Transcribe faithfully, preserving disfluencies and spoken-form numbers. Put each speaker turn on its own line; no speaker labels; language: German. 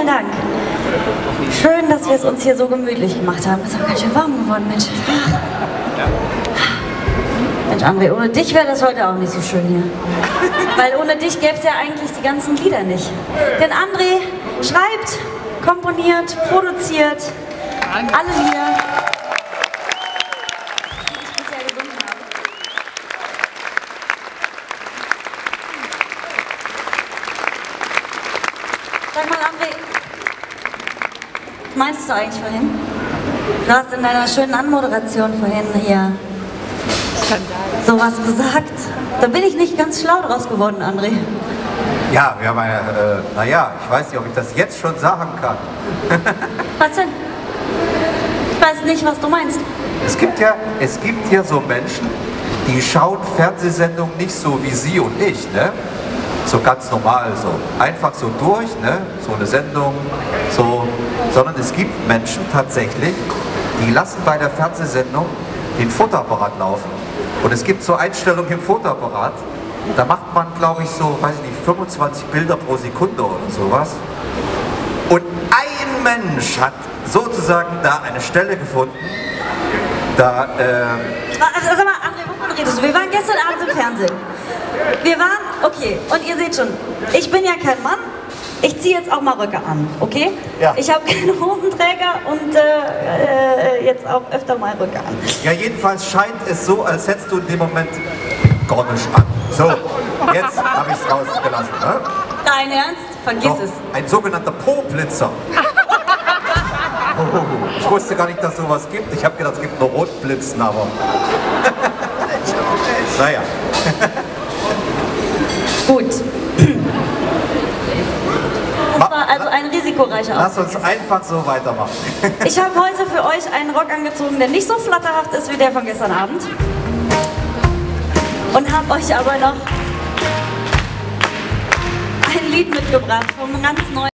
Vielen Dank. Schön, dass wir es uns hier so gemütlich gemacht haben. Ist auch ganz schön warm geworden, Mensch. Mensch, André, ohne dich wäre das heute auch nicht so schön hier. Weil ohne dich gäbe es ja eigentlich die ganzen Lieder nicht. Denn André schreibt, komponiert, produziert alle Lieder. Sag mal, André, was meintest du eigentlich vorhin? Du hast in deiner schönen Anmoderation vorhin hier sowas gesagt. Da bin ich nicht ganz schlau draus geworden, André.
Ja, wir haben eine, äh, naja, ich weiß nicht, ob ich das jetzt schon sagen kann.
Was denn? Ich weiß nicht, was du meinst.
Es gibt ja, es gibt ja so Menschen, die schauen Fernsehsendungen nicht so wie Sie und ich, ne? So ganz normal, so einfach so durch, ne? So eine Sendung, so, sondern es gibt Menschen tatsächlich, die lassen bei der Fernsehsendung den Fotoapparat laufen. Und es gibt so Einstellungen im Fotoapparat, da macht man, glaube ich, so, weiß ich nicht, fünfundzwanzig Bilder pro Sekunde oder sowas. Und ein Mensch hat sozusagen da eine Stelle gefunden, da, äh...
Also, sag mal, André, wovon redest du? Wir waren gestern Abend im Fernsehen. Wir waren, okay, und ihr seht schon, ich bin ja kein Mann, ich ziehe jetzt auch mal Röcke an, okay?
Ja.
Ich habe keine Hosenträger und äh, äh, jetzt auch öfter mal Röcke an.
Ja, jedenfalls scheint es so, als hättest du in dem Moment gar nicht an. So, jetzt habe ich es rausgelassen. Ne?
Dein Ernst? Vergiss
Doch,
es.
ein sogenannter Po-Blitzer. Oh, ich wusste gar nicht, dass es sowas gibt. Ich habe gedacht, es gibt nur Rotblitzen, aber... naja.
Gut. Das war also ein risikoreicher
Lass
Auftritt.
uns einfach so weitermachen.
Ich habe heute für euch einen Rock angezogen, der nicht so flatterhaft ist wie der von gestern Abend. Und habe euch aber noch ein Lied mitgebracht vom ganz neuen